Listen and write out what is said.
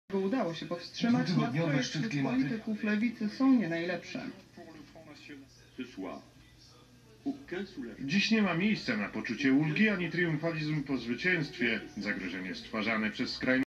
Udało się powstrzymać, nastroje wśród polityków lewicy są nie najlepsze. Dziś nie ma miejsca na poczucie ulgi ani triumfalizm po zwycięstwie. Zagrożenie stwarzane przez skrajne